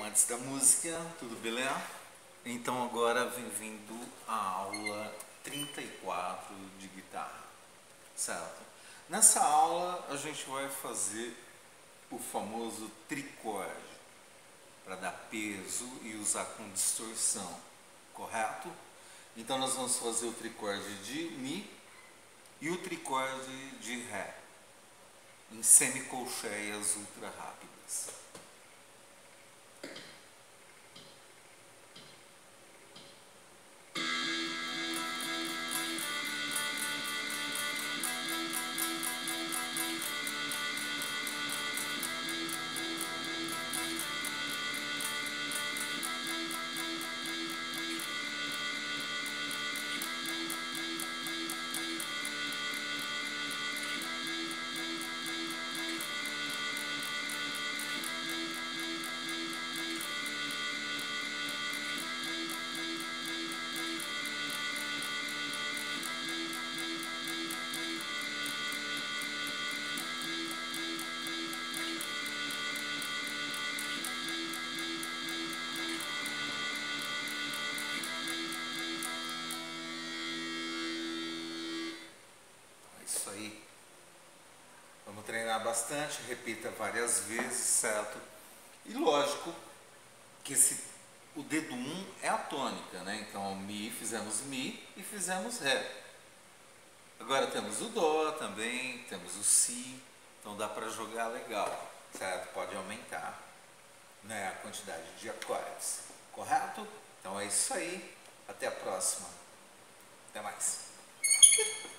Amantes da música, tudo beleza? Então agora vem vindo a aula 34 de guitarra, certo? Nessa aula a gente vai fazer o famoso tricorde, para dar peso e usar com distorção, correto? Então nós vamos fazer o tricorde de Mi e o tricorde de Ré, em semicolcheias ultra rápidas. Isso aí. Vamos treinar bastante, repita várias vezes, certo? E lógico que o dedo 1 é a tônica, né? Então Mi, fizemos Mi e fizemos Ré. Agora temos o Dó também, temos o Si, então dá para jogar legal, certo? Pode aumentar, né, a quantidade de acordes, correto? Então é isso aí, até a próxima, até mais.